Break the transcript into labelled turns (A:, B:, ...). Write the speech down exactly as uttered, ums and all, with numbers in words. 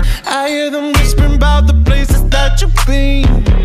A: I hear them whispering about the places that you've been.